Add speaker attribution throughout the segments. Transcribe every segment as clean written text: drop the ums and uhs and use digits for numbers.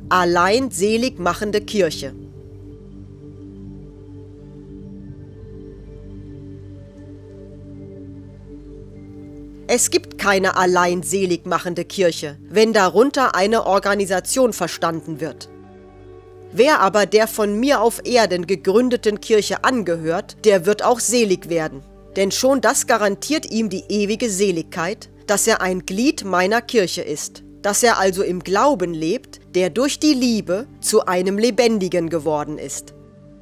Speaker 1: allein selig machende Kirche. Es gibt keine allein selig machende Kirche, wenn darunter eine Organisation verstanden wird. Wer aber der von mir auf Erden gegründeten Kirche angehört, der wird auch selig werden. Denn schon das garantiert ihm die ewige Seligkeit, dass er ein Glied meiner Kirche ist, dass er also im Glauben lebt, der durch die Liebe zu einem Lebendigen geworden ist.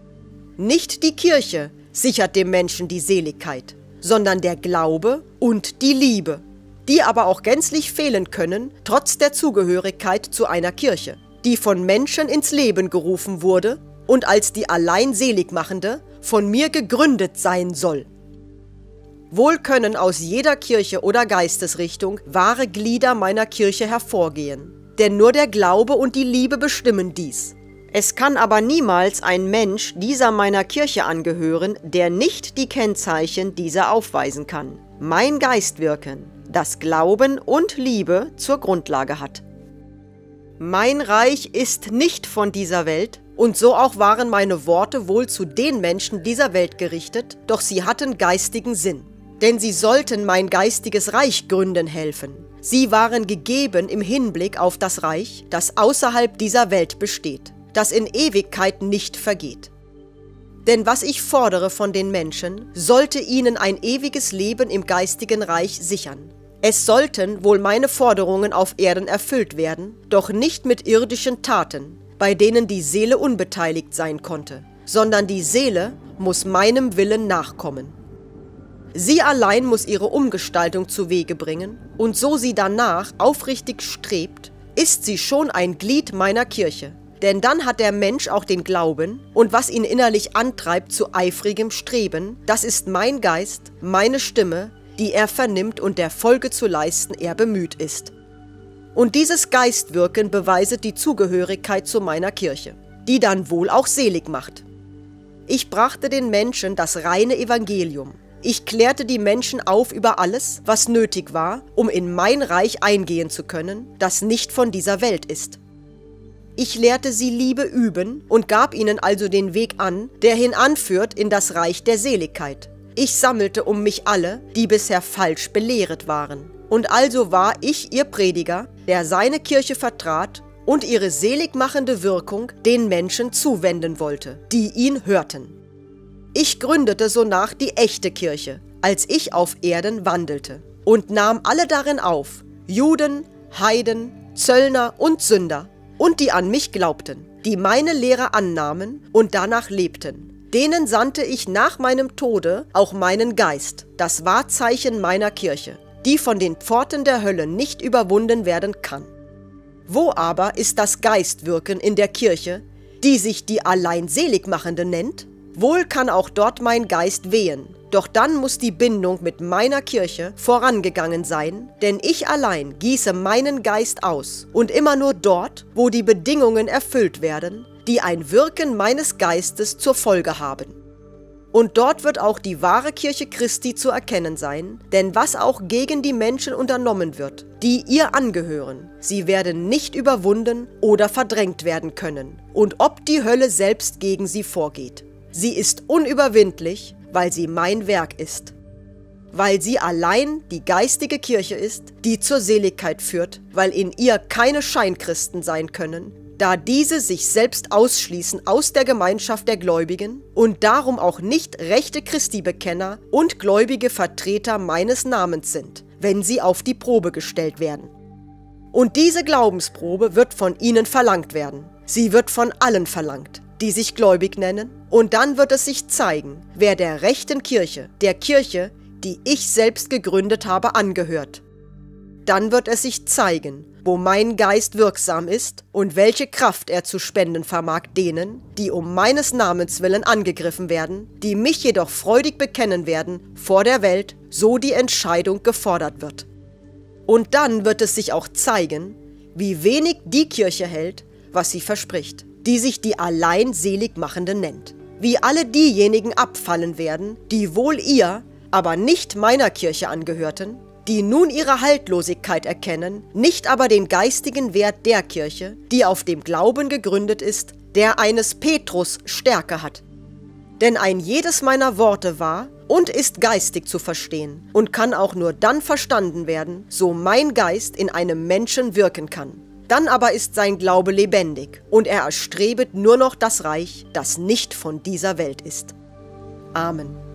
Speaker 1: Nicht die Kirche sichert dem Menschen die Seligkeit, sondern der Glaube und die Liebe, die aber auch gänzlich fehlen können, trotz der Zugehörigkeit zu einer Kirche, die von Menschen ins Leben gerufen wurde und als die allein seligmachende von mir gegründet sein soll. Wohl können aus jeder Kirche oder Geistesrichtung wahre Glieder meiner Kirche hervorgehen, denn nur der Glaube und die Liebe bestimmen dies. Es kann aber niemals ein Mensch dieser meiner Kirche angehören, der nicht die Kennzeichen dieser aufweisen kann. Mein Geistwirken, das Glauben und Liebe zur Grundlage hat. Mein Reich ist nicht von dieser Welt, und so auch waren meine Worte wohl zu den Menschen dieser Welt gerichtet, doch sie hatten geistigen Sinn. Denn sie sollten mein geistiges Reich gründen helfen. Sie waren gegeben im Hinblick auf das Reich, das außerhalb dieser Welt besteht, das in Ewigkeit nicht vergeht. Denn was ich fordere von den Menschen, sollte ihnen ein ewiges Leben im geistigen Reich sichern. Es sollten wohl meine Forderungen auf Erden erfüllt werden, doch nicht mit irdischen Taten, bei denen die Seele unbeteiligt sein konnte, sondern die Seele muss meinem Willen nachkommen. Sie allein muss ihre Umgestaltung zu Wege bringen, und so sie danach aufrichtig strebt, ist sie schon ein Glied meiner Kirche. Denn dann hat der Mensch auch den Glauben, und was ihn innerlich antreibt zu eifrigem Streben, das ist mein Geist, meine Stimme, die er vernimmt und der Folge zu leisten er bemüht ist. Und dieses Geistwirken beweiset die Zugehörigkeit zu meiner Kirche, die dann wohl auch selig macht. Ich brachte den Menschen das reine Evangelium. Ich klärte die Menschen auf über alles, was nötig war, um in mein Reich eingehen zu können, das nicht von dieser Welt ist. Ich lehrte sie Liebe üben und gab ihnen also den Weg an, der hinanführt in das Reich der Seligkeit. Ich sammelte um mich alle, die bisher falsch belehret waren. Und also war ich ihr Prediger, der seine Kirche vertrat und ihre seligmachende Wirkung den Menschen zuwenden wollte, die ihn hörten. Ich gründete sonach die echte Kirche, als ich auf Erden wandelte, und nahm alle darin auf, Juden, Heiden, Zöllner und Sünder, und die an mich glaubten, die meine Lehre annahmen und danach lebten. Denen sandte ich nach meinem Tode auch meinen Geist, das Wahrzeichen meiner Kirche, die von den Pforten der Hölle nicht überwunden werden kann. Wo aber ist das Geistwirken in der Kirche, die sich die allein Seligmachende nennt? Wohl kann auch dort mein Geist wehen, doch dann muss die Bindung mit meiner Kirche vorangegangen sein, denn ich allein gieße meinen Geist aus und immer nur dort, wo die Bedingungen erfüllt werden, die ein Wirken meines Geistes zur Folge haben. Und dort wird auch die wahre Kirche Christi zu erkennen sein, denn was auch gegen die Menschen unternommen wird, die ihr angehören, sie werden nicht überwunden oder verdrängt werden können, und ob die Hölle selbst gegen sie vorgeht. Sie ist unüberwindlich, weil sie mein Werk ist. Weil sie allein die geistige Kirche ist, die zur Seligkeit führt, weil in ihr keine Scheinchristen sein können, da diese sich selbst ausschließen aus der Gemeinschaft der Gläubigen und darum auch nicht rechte Christi-Bekenner und gläubige Vertreter meines Namens sind, wenn sie auf die Probe gestellt werden. Und diese Glaubensprobe wird von ihnen verlangt werden. Sie wird von allen verlangt, die sich gläubig nennen, und dann wird es sich zeigen, wer der rechten Kirche, der Kirche, die ich selbst gegründet habe, angehört. Dann wird es sich zeigen, wo mein Geist wirksam ist und welche Kraft er zu spenden vermag denen, die um meines Namens willen angegriffen werden, die mich jedoch freudig bekennen werden vor der Welt, so die Entscheidung gefordert wird. Und dann wird es sich auch zeigen, wie wenig die Kirche hält, was sie verspricht, die sich die allein Seligmachende nennt. Wie alle diejenigen abfallen werden, die wohl ihr, aber nicht meiner Kirche angehörten, die nun ihre Haltlosigkeit erkennen, nicht aber den geistigen Wert der Kirche, die auf dem Glauben gegründet ist, der eines Petrus Stärke hat. Denn ein jedes meiner Worte war und ist geistig zu verstehen und kann auch nur dann verstanden werden, so mein Geist in einem Menschen wirken kann. Dann aber ist sein Glaube lebendig und er erstrebet nur noch das Reich, das nicht von dieser Welt ist. Amen.